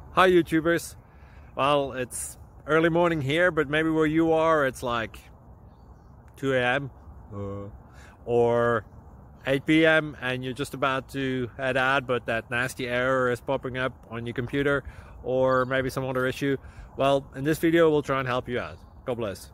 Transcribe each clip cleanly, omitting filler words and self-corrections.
Hi YouTubers. Well, it's early morning here, but maybe where you are it's like 2 a.m. or 8 p.m. and you're just about to head out, but that nasty error is popping up on your computer, or maybe some other issue. Well, in this video we'll try and help you out. God bless.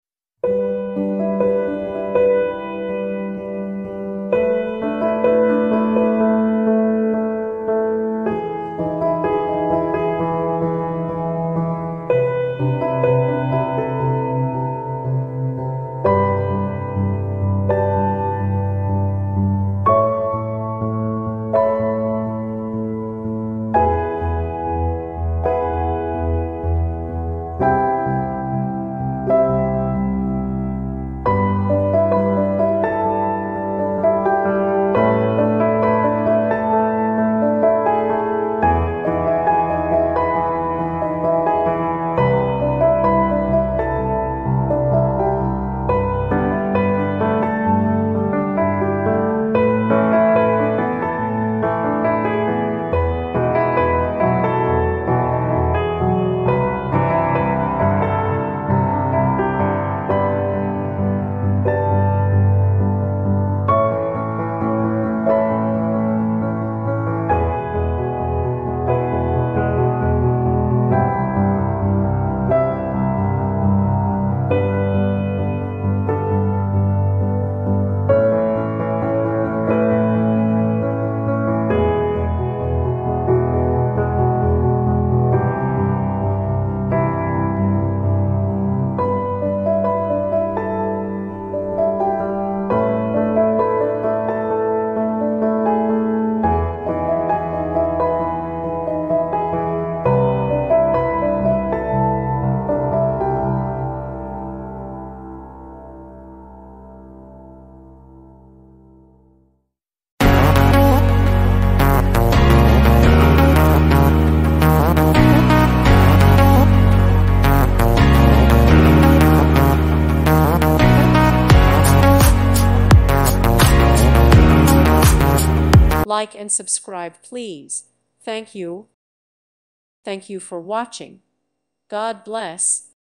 Like and subscribe, please. Thank you. Thank you for watching. God bless.